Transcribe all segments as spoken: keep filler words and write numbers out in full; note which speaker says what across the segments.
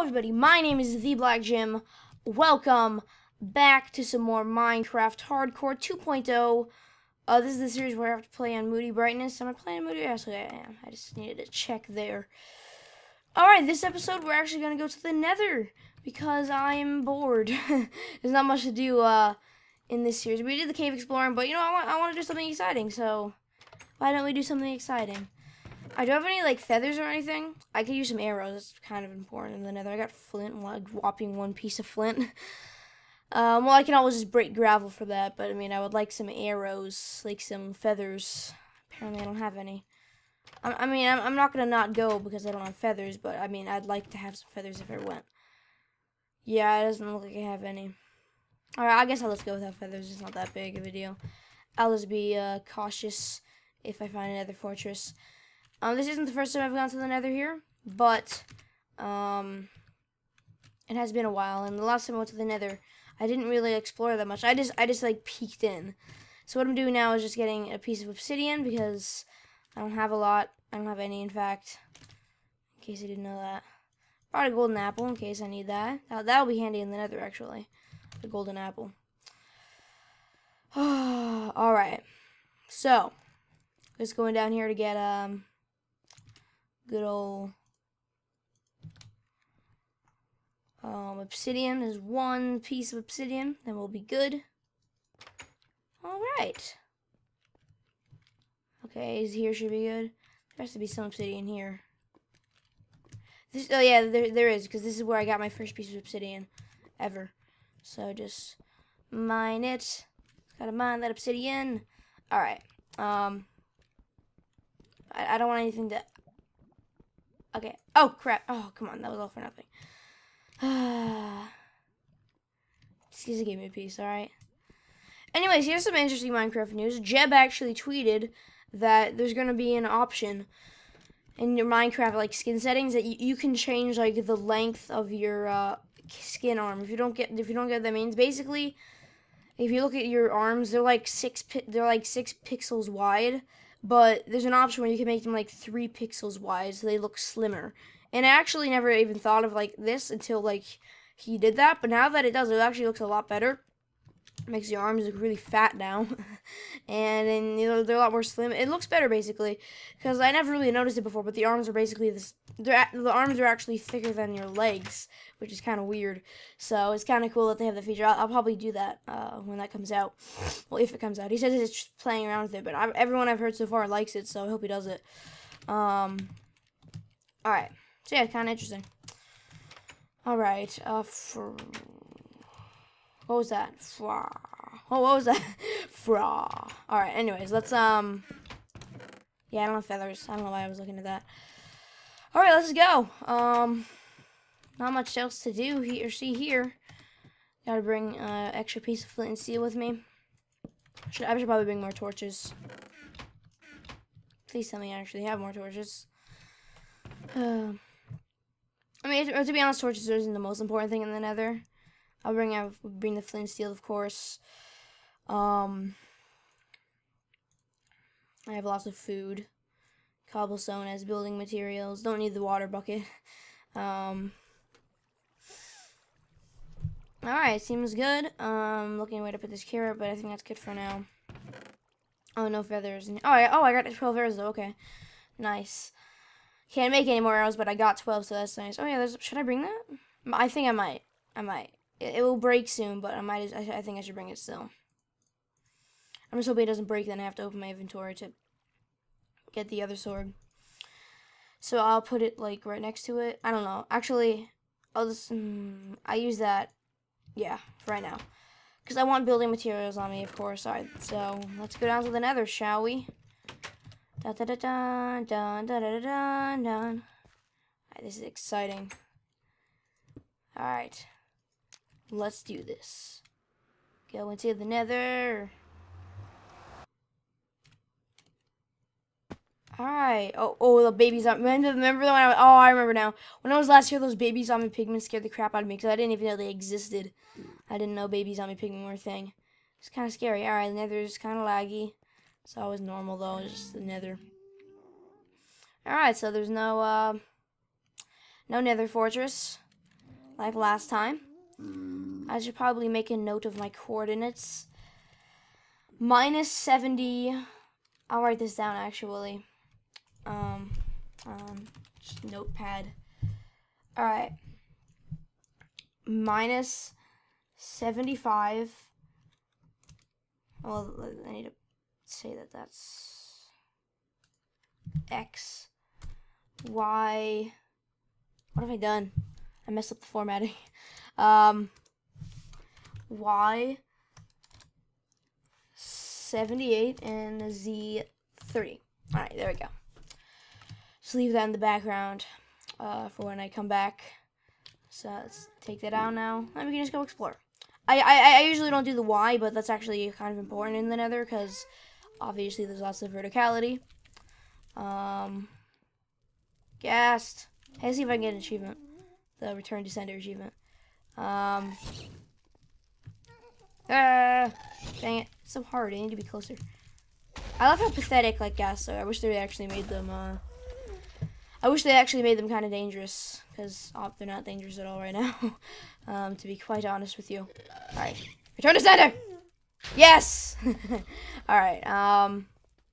Speaker 1: everybody, my name is The Black Jim. Welcome back to some more Minecraft Hardcore two point oh. Uh, this is the series where I have to play on moody brightness. Am I playing moody? Actually, I am. I just needed to check there. Alright, this episode we're actually going to go to the Nether because I am bored. There's not much to do uh, in this series. We did the cave exploring, but you know, I want, I want to do something exciting, so why don't we do something exciting? I don't have any, like, feathers or anything. I could use some arrows. That's kind of important in the Nether. I got flint, like, whopping one piece of flint. um, well, I can always just break gravel for that, but, I mean, I would like some arrows, like some feathers. Apparently, I don't have any. I, I mean, I'm, I'm not going to not go because I don't have feathers, but, I mean, I'd like to have some feathers if I went. Yeah, it doesn't look like I have any. Alright, I guess I'll just go without feathers. It's not that big of a deal. I'll just be uh, cautious if I find another fortress. Um, this isn't the first time I've gone to the Nether here, but um, it has been a while. And the last time I went to the Nether, I didn't really explore that much. I just, I just like peeked in. So what I'm doing now is just getting a piece of obsidian because I don't have a lot. I don't have any, in fact. In case you didn't know that, brought a golden apple in case I need that. That'll, that'll be handy in the Nether, actually. The golden apple. All right. So just going down here to get um. good old um, obsidian. Is one piece of obsidian, then we'll be good. Alright. Okay, here should be good. There has to be some obsidian here. This, oh yeah, there, there is, because this is where I got my first piece of obsidian ever. So just mine it. Gotta mine that obsidian. Alright. Um, I, I don't want anything to... Okay. Oh, crap. Oh, come on. That was all for nothing. Excuse me, give me a piece, alright? Anyways, here's some interesting Minecraft news. Jeb actually tweeted that there's going to be an option in your Minecraft, like, skin settings that you, you can change, like, the length of your uh, skin arm. If you don't get, if you don't get what that means, basically, if you look at your arms, they're like six, they're like six pixels wide. But there's an option where you can make them like three pixels wide so they look slimmer. And I actually never even thought of like this until like he did that. But now that it does, it actually looks a lot better. It makes your arms look really fat now. and then, you know, they're a lot more slim. It looks better basically. Because I never really noticed it before, but the arms are basically this. They're, the arms are actually thicker than your legs, which is kind of weird. So it's kind of cool that they have the feature. I'll, I'll probably do that uh, when that comes out. Well, if it comes out. He says it's just playing around with it, but I've, everyone I've heard so far likes it, so I hope he does it. Um, all right. So yeah, kind of interesting. All right. Uh, for, what was that? Fra. Oh, what was that? Fra. All right. Anyways, let's um. Yeah, I don't have feathers. I don't know why I was looking at that. All right, let's go. Um, not much else to do here. See here. Gotta bring uh extra piece of flint and steel with me. Should I should probably bring more torches. Please tell me I actually have more torches. Uh, I mean, to, to be honest, torches isn't the most important thing in the Nether. I'll bring out bring the flint and steel, of course. Um, I have lots of food. Cobblestone as building materials. Don't need the water bucket. Um, Alright, seems good. Um, looking at where to put this carrot, but I think that's good for now. Oh, no feathers. Oh, I, oh, I got twelve arrows though. Okay, nice. Can't make any more arrows, but I got twelve, so that's nice. Oh yeah, there's, should I bring that? I think I might. I might. It, it will break soon, but I might. I, I think I should bring it still. I'm just hoping it doesn't break. Then I have to open my inventory to get the other sword. So I'll put it like right next to it. I don't know. Actually, I'll just. Mm, I use that. Yeah, for right now. Because I want building materials on me, of course. Alright, so let's go down to the Nether, shall we? Da da da da da da da da da. Alright, this is exciting. Alright. Let's do this. Go into the Nether. Alright. Oh, oh, the babies on. Remember, remember the one? I, oh, I remember now. When I was last here, those baby zombie pigmen scared the crap out of me because I didn't even know they existed. I didn't know baby zombie pigmen were a thing. It's kind of scary. Alright, the Nether is kind of laggy. It's always normal though. It's just the Nether. Alright, so there's no uh, no Nether fortress. like last time. I should probably make a note of my coordinates. Minus seventy. I'll write this down actually. Um, um, just notepad. All right. Minus seventy-five. Well, I need to say that that's X, Y. What have I done? I messed up the formatting. Um, Y seventy-eight and Z thirty. All right, there we go. Just leave that in the background uh, for when I come back. So let's take that out now, and we can just go explore. I, I, I usually don't do the Y, but that's actually kind of important in the Nether because obviously there's lots of verticality. Um, Ghasts. Hey, let's see if I can get an achievement. The Return to Sender achievement. Um, uh, dang it. It's so hard. I need to be closer. I love how pathetic, like, Ghasts are. I wish they actually made them, uh... I wish they actually made them kind of dangerous, because oh, they're not dangerous at all right now, um, to be quite honest with you. Alright, return to sender! Yes! Alright, um...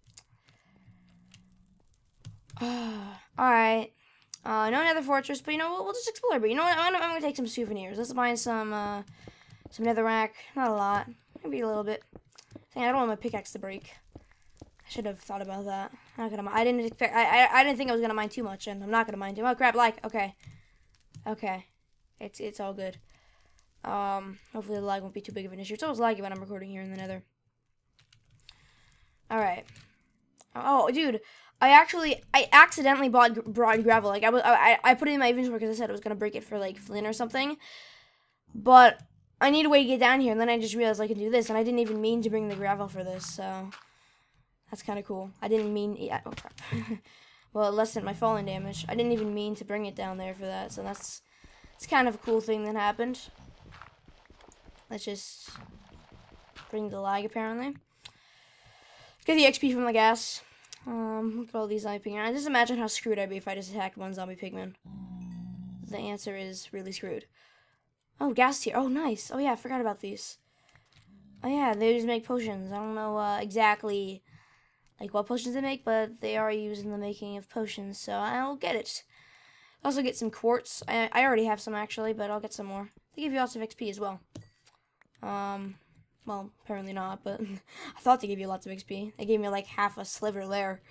Speaker 1: Alright. Uh, no Nether Fortress, but you know, we'll, we'll just explore. But you know what, I'm gonna, I'm gonna take some souvenirs. Let's buy some, uh, some netherrack. Not a lot. Maybe a little bit. Dang, I don't want my pickaxe to break. I should have thought about that. I'm not gonna. I didn't expect. I, I. I didn't think I was gonna mine too much, and I'm not gonna mine too much. Oh crap! Like. Okay. Okay. It's it's all good. Um. Hopefully the lag won't be too big of an issue. It's always laggy when I'm recording here in the Nether. All right. Oh, dude. I actually. I accidentally bought broad gravel. Like I was. I. I put it in my inventory because I said I was gonna break it for like flint or something. But I need a way to get down here, and then I just realized I can do this, and I didn't even mean to bring the gravel for this. So. That's kind of cool. I didn't mean... Yeah, oh, crap. Well, it lessened my falling damage. I didn't even mean to bring it down there for that. So that's... It's kind of a cool thing that happened. Let's just... bring the lag, apparently. Get the X P from the gas. Um, look at all these zombie pigmen. I just imagine how screwed I'd be if I just attacked one zombie pigman. The answer is really screwed. Oh, gas here. Oh, nice. Oh, yeah, I forgot about these. Oh, yeah, they just make potions. I don't know uh, exactly... like what potions they make, but they are used in the making of potions, so I'll get it. I'll also get some quartz. I, I already have some, actually, but I'll get some more. They give you lots of X P as well. Um, well, apparently not, but I thought they gave you lots of X P. They gave me, like, half a sliver there.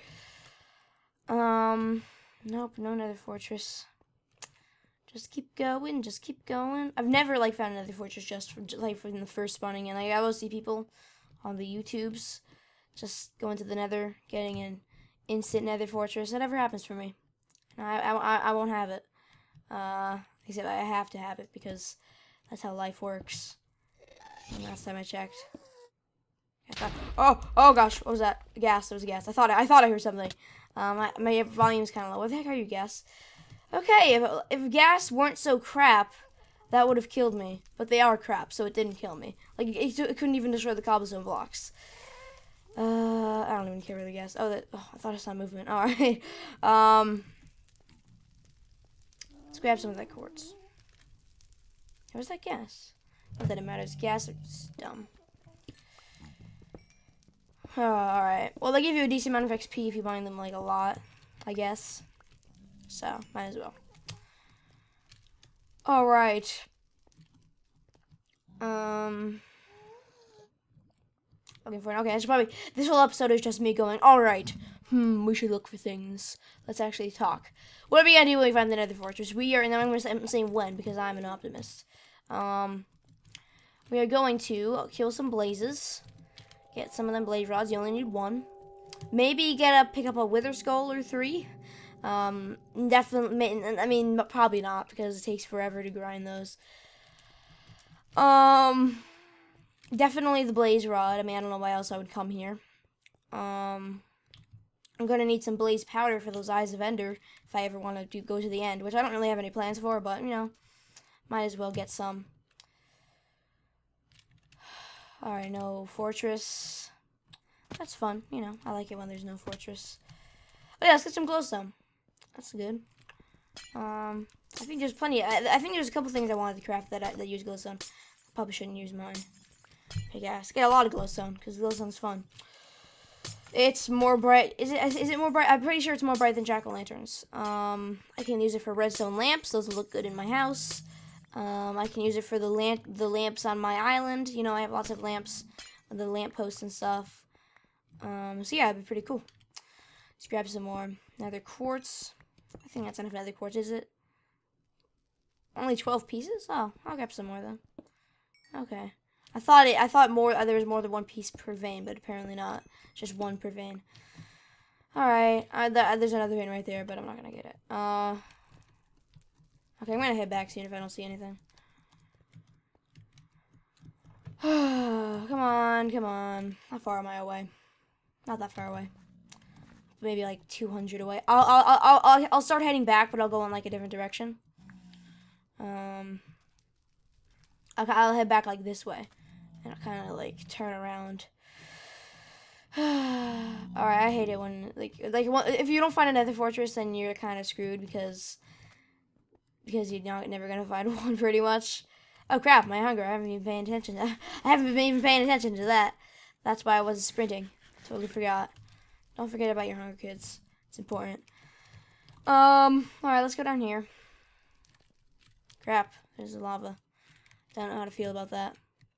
Speaker 1: Um, nope, no Nether Fortress. Just keep going, just keep going. I've never, like, found another fortress just, from, like, from the first spawning, and like, I always see people on the YouTubes just going to the Nether, getting an instant Nether Fortress. That never happens for me. I, I, I won't have it. Uh, except I have to have it because that's how life works. And last time I checked. I thought, oh, oh gosh, what was that? Gas, it was a gas. I thought I, I thought I heard something. Um, my, my volume's kind of low. What the heck are you, gas? Okay, if if gas weren't so crap, that would have killed me. But they are crap, so it didn't kill me. Like it, it couldn't even destroy the cobblestone blocks. Uh, I don't even care really, guess. Oh, that, oh, I thought I saw movement. All right. Um, let's grab some of that quartz. Where's that gas? Not that it matters. Gas are just dumb. Oh, all right. Well, they give you a decent amount of X P if you mine them like a lot, I guess. So might as well. All right. Um. Looking for it. Okay, I should probably. This whole episode is just me going. All right. Hmm. We should look for things. Let's actually talk. What are we gonna do when we find the Nether Fortress? We are, and then I'm gonna say, I'm saying when because I'm an optimist. Um. We are going to kill some blazes. Get some of them blaze rods. You only need one. Maybe get a pick up a wither skull or three. Um. Definitely. I mean, probably not because it takes forever to grind those. Um. Definitely the blaze rod. I mean, I don't know why else I would come here. Um, I'm going to need some blaze powder for those eyes of Ender if I ever want to do, go to the end, which I don't really have any plans for, but, you know, might as well get some. Alright, no fortress. That's fun, you know. I like it when there's no fortress. Oh, yeah, let's get some glowstone. That's good. Um, I think there's plenty. I, I think there's a couple things I wanted to craft that I, that use glowstone. Probably shouldn't use mine. Pickaxe. Get a lot of glowstone because glowstone's fun. It's more bright. Is it? Is it more bright? I'm pretty sure it's more bright than jack-o'-lanterns. Um, I can use it for redstone lamps. Those will look good in my house. Um, I can use it for the lamp, the lamps on my island. You know, I have lots of lamps, the lamp posts and stuff. Um, so yeah, it'd be pretty cool. Let's grab some more nether quartz. I think that's enough nether quartz, is it? Only twelve pieces? Oh, I'll grab some more then. Okay. I thought it. I thought more. Uh, there was more than one piece per vein, but apparently not. Just one per vein. All right. Uh, th there's another vein right there, but I'm not gonna get it. Uh. Okay, I'm gonna head back soon if I don't see anything. Come on, come on. How far am I away? Not that far away. Maybe like two hundred away. I'll I'll I'll I'll I'll start heading back, but I'll go in like a different direction. Um. Okay, I'll head back like this way, and I'll kind of like turn around. All right, I hate it when like like if you don't find another fortress, then you're kind of screwed because because you're not never gonna find one pretty much. Oh crap, my hunger! I haven't even paying attention. To, I haven't been even paying attention to that. That's why I wasn't sprinting. Totally forgot. Don't forget about your hunger, kids. It's important. Um. All right, let's go down here. Crap, there's the lava. Don't know how to feel about that.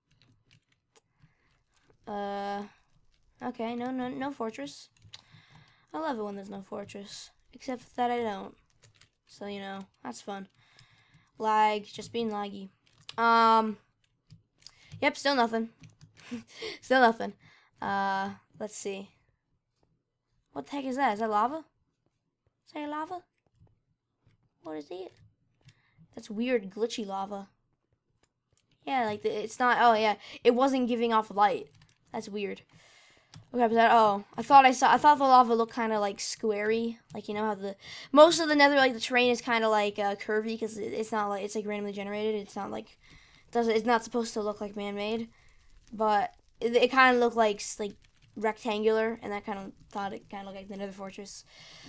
Speaker 1: Uh, okay, no, no, no fortress. I love it when there's no fortress, except that I don't. So you know, that's fun. Lag, just being laggy. Um, yep, still nothing. Still nothing. Uh, let's see. What the heck is that? Is that lava? Is that lava? What is it? That's weird, glitchy lava. Yeah, like, the, it's not, oh, yeah, it wasn't giving off light. That's weird. Okay, but that, oh, I thought I saw, I thought the lava looked kind of, like, squarey. Like, you know how the, most of the nether, like, the terrain is kind of, like, uh, curvy, because it, it's not, like, it's, like, randomly generated. It's not, like, it doesn't, it's not supposed to look like man-made. But it, it kind of looked, like, like, rectangular, and I kind of thought it kind of looked like the nether fortress.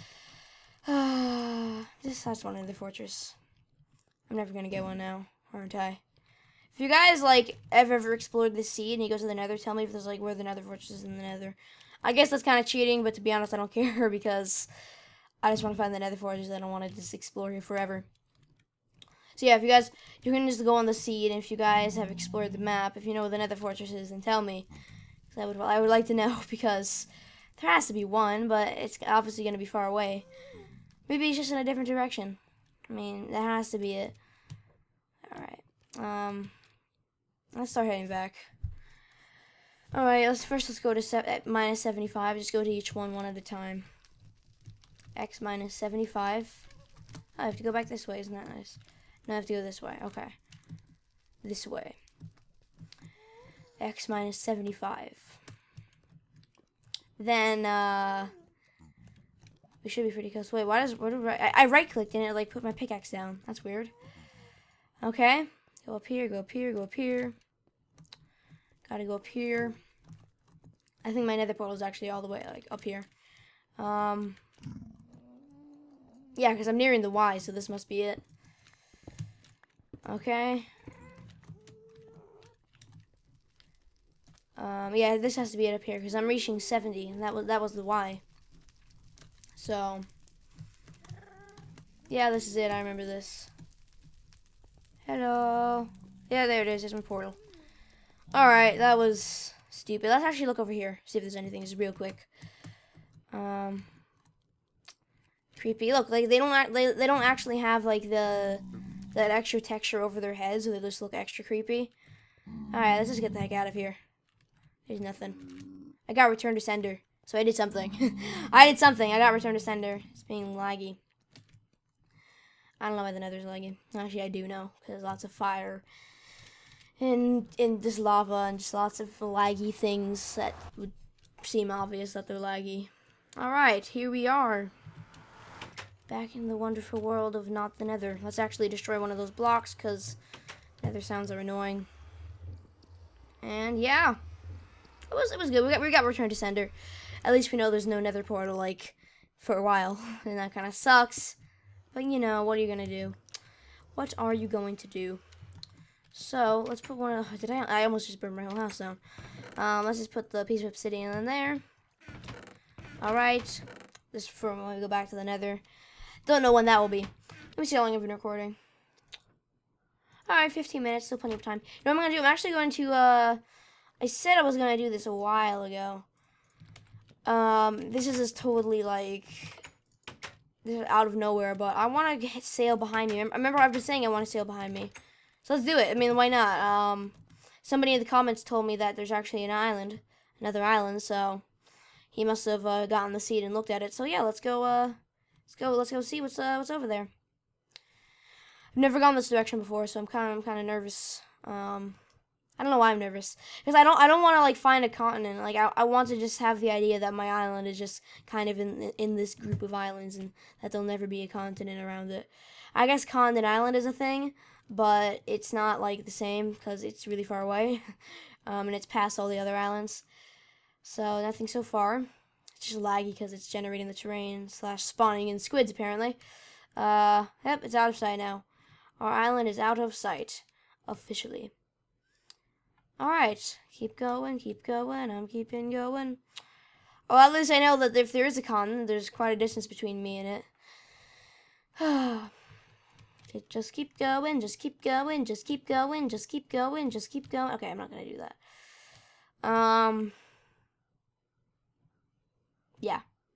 Speaker 1: This, I just want another fortress. I'm never gonna get one now, aren't I? If you guys, like, have ever explored the sea and you go to the nether, tell me if there's, like, where the nether fortress is in the nether. I guess that's kind of cheating, but to be honest, I don't care because I just want to find the nether fortress. I don't want to just explore here forever. So, yeah, if you guys, you can just go on the sea, and if you guys have explored the map, if you know where the nether fortress is, then tell me. I would, I would like to know because there has to be one, but it's obviously going to be far away. Maybe it's just in a different direction. I mean, that has to be it. Alright. Um, let's start heading back. Alright, let's first let's go to se minus seventy-five. Just go to each one one at a time. X minus seventy-five. Oh, I have to go back this way. Isn't that nice? No, I have to go this way. Okay. This way. X minus seventy-five. Then, uh... we should be pretty close. Wait, why does... What do I, I right-clicked and it, like, put my pickaxe down. That's weird. Okay. Go up here, go up here, go up here. Gotta go up here. I think my nether portal is actually all the way, like, up here. Um... Yeah, because I'm nearing the Y, so this must be it. Okay. Um, yeah, this has to be it up here, because I'm reaching seventy, and that was, that was the Y. So, yeah, this is it. I remember this. Hello. Yeah, there it is. There's my portal. Alright, that was stupid. Let's actually look over here, see if there's anything, just real quick. Um, creepy. Look, like, they don't, they, they don't actually have, like, the, that extra texture over their heads, so they just look extra creepy. Alright, let's just get the heck out of here. There's nothing. I got returned to sender. So I did something. I did something. I got returned to sender. It's being laggy. I don't know why the nether's laggy. Actually, I do know. Because there's lots of fire. And, and just lava. And just lots of laggy things that would seem obvious that they're laggy. Alright, here we are. Back in the wonderful world of not the nether. Let's actually destroy one of those blocks. Because nether sounds are annoying. And yeah. It was, it was good. We got, we got returned to sender. At least we know there's no nether portal, like, for a while. And that kind of sucks. But, you know, what are you going to do? What are you going to do? So let's put one. Of, did I? I almost just burned my whole house down. Um, let's just put the piece of obsidian in there. All right. This for when we go back to the Nether. Don't know when that will be. Let me see how long I've been recording. All right, fifteen minutes. Still plenty of time. You know what I'm gonna do? I'm actually going to. Uh, I said I was gonna do this a while ago. Um, this is just totally like this is out of nowhere, but I want to sail behind me. I remember I've been saying I want to sail behind me. So let's do it. I mean, why not? Um, somebody in the comments told me that there's actually an island, another island. So he must have uh, gotten the seed and looked at it. So yeah, let's go. Uh, let's go. Let's go see what's uh, what's over there. I've never gone this direction before, so I'm kind of I'm kind of nervous. Um, I don't know why I'm nervous because I don't I don't want to like find a continent. Like I I want to just have the idea that my island is just kind of in in this group of islands and that there'll never be a continent around it. I guess Continent Island is a thing. But it's not like the same because it's really far away, um, and it's past all the other islands. So nothing so far. It's just laggy because it's generating the terrain slash spawning in squids apparently. Uh, yep, it's out of sight now. Our island is out of sight officially. All right, keep going, keep going. I'm keeping going. Well, at least I know that if there is a continent, there's quite a distance between me and it. Just keep going, just keep going, just keep going, just keep going, just keep going. Okay, I'm not gonna do that. Um, yeah.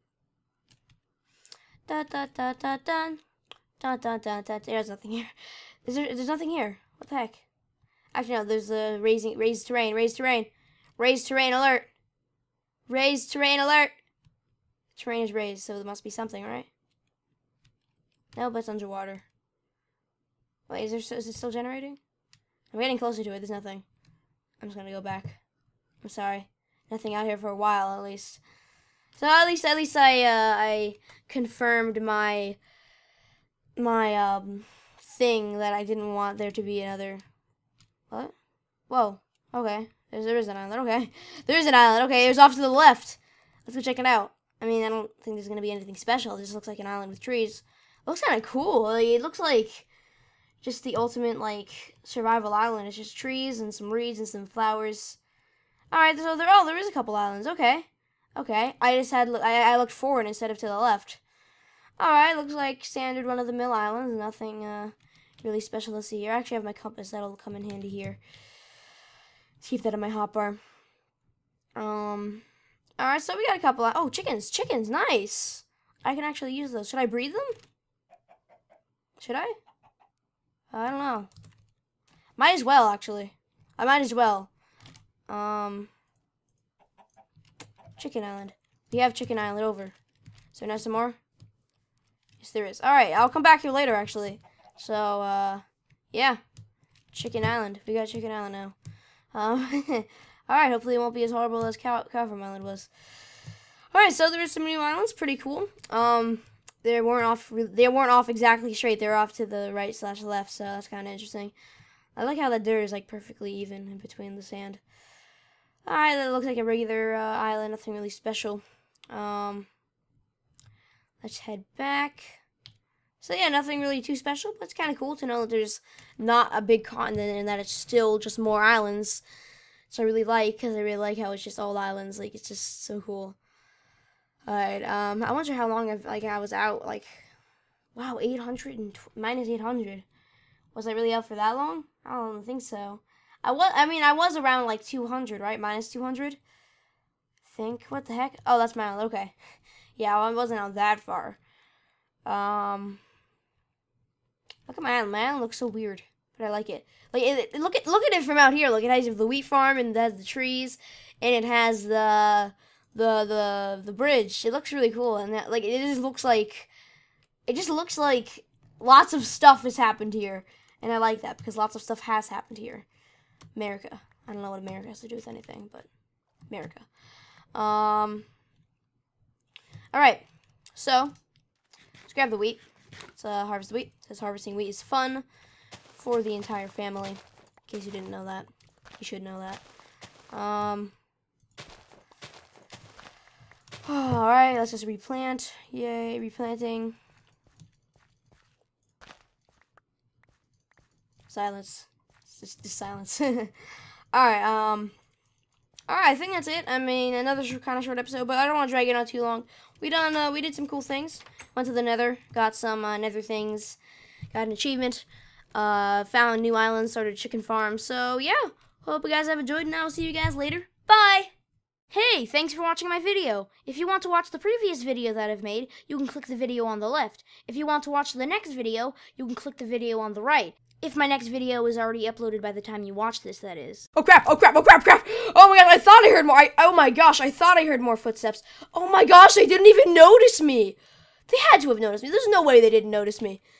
Speaker 1: Da da da da da da da da da. There's nothing here. Is there? There's nothing here. What the heck? Actually, no. There's a raising, raised terrain, raised terrain, raised terrain alert, raised terrain alert. Terrain is raised, so there must be something, right? No, but it's underwater. Wait, is there? Is it still generating? I'm getting closer to it. There's nothing. I'm just gonna go back. I'm sorry. Nothing out here for a while, at least. So at least, at least I, uh, I confirmed my, my um, thing that I didn't want there to be another. What? Whoa. Okay. There's, there is an island. Okay. There is an island. Okay. It was off to the left. Let's go check it out. I mean, I don't think there's gonna be anything special. It just looks like an island with trees. It looks kind of cool. Like, it looks like just the ultimate, like, survival island. It's just trees and some reeds and some flowers. Alright, so there, oh, there is a couple islands. Okay. Okay. I just had, I, I looked forward instead of to the left. Alright, looks like standard run-of-the-mill islands. Nothing, uh, really special to see here. I actually have my compass. That'll come in handy here. Keep that in my hotbar. Um, alright, so we got a couple, oh, chickens. Chickens, nice. I can actually use those. Should I breed them? Should I? I don't know. Might as well, actually. I might as well. Um, Chicken Island. We have Chicken Island over. Is there not some more? Yes, there is. Alright, I'll come back here later, actually. So, uh, yeah. Chicken Island. We got Chicken Island now. Um, alright, hopefully it won't be as horrible as Cow, Cow Farm Island was. Alright, so there is some new islands. Pretty cool. Um... They weren't off. They weren't off exactly straight. They were off to the right slash left. So that's kind of interesting. I like how the dirt is like perfectly even in between the sand. All right, that looks like a regular uh, island. Nothing really special. Um, let's head back. So yeah, nothing really too special, but it's kind of cool to know that there's not a big continent and that it's still just more islands. So I really like because I really like how it's just all islands. Like it's just so cool. Alright, um, I wonder how long I've, like, I was out, like, wow, eight hundred and minus eight hundred. Was I really out for that long? I don't think so. I was, I mean, I was around, like, two hundred, right? Minus two hundred? Think, what the heck? Oh, that's my island, okay. Yeah, well, I wasn't out that far. Um, look at my island. My island looks so weird, but I like it. Like, it, it, look at, look at it from out here. Look, it has the wheat farm, and it has the trees, and it has the... the the the bridge. It looks really cool, and that, like, it just looks like it just looks like lots of stuff has happened here, and I like that because lots of stuff has happened here. America. I don't know what America has to do with anything, but America. Um. All right, so let's grab the wheat. Let's uh, harvest the wheat. It says harvesting wheat is fun for the entire family. In case you didn't know that, you should know that. Um. Alright, let's just replant. Yay, replanting. Silence. It's just, just silence. Alright, um... Alright, I think that's it. I mean, another kind of short episode, but I don't want to drag it on too long. We done, uh, we did some cool things. Went to the nether, got some, uh, nether things, got an achievement, uh, found new islands, started a chicken farm. So, yeah, hope you guys have enjoyed, and I will see you guys later. Bye! Hey, thanks for watching my video. If you want to watch the previous video that I've made, you can click the video on the left. If you want to watch the next video, you can click the video on the right. If my next video is already uploaded by the time you watch this, that is. Oh crap, oh crap, oh crap, crap! Oh my god, I thought I heard more. I, oh my gosh, I thought I heard more footsteps. Oh my gosh, they didn't even notice me. They had to have noticed me. There's no way they didn't notice me.